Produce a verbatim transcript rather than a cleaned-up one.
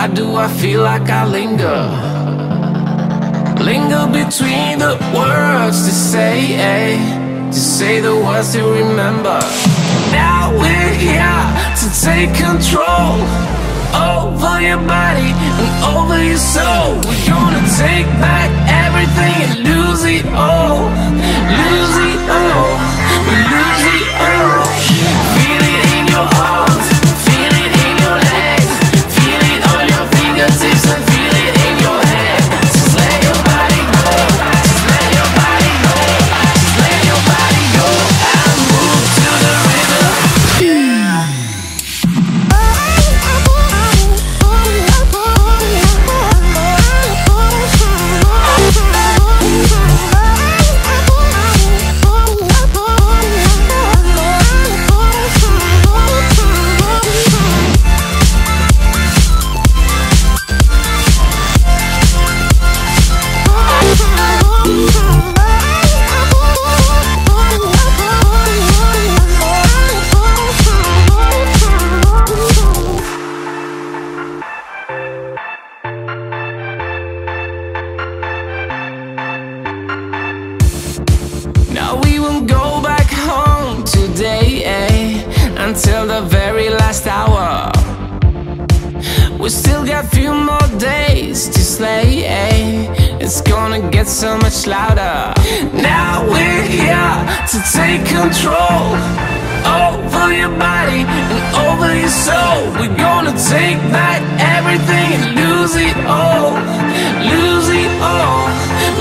Why do I feel like I linger? Linger between the words to say, eh? To say the words to remember. Now we're here to take control over your body and over your soul. We're gonna take back everything and lose it all. Lose it all. We lose it all. Feel it in your arms, feel it in your legs, feel it on your fingertips and feel it in your head. Just let your body go, just let your body go, just let your body go and move to the rhythm. Now we won't go back home today, eh? Until the very last hour. We still got a few more days to slay, eh? It's gonna get so much louder. Now we're here to take control over your body and over your soul. We're gonna take back everything and lose it all. Lose it all.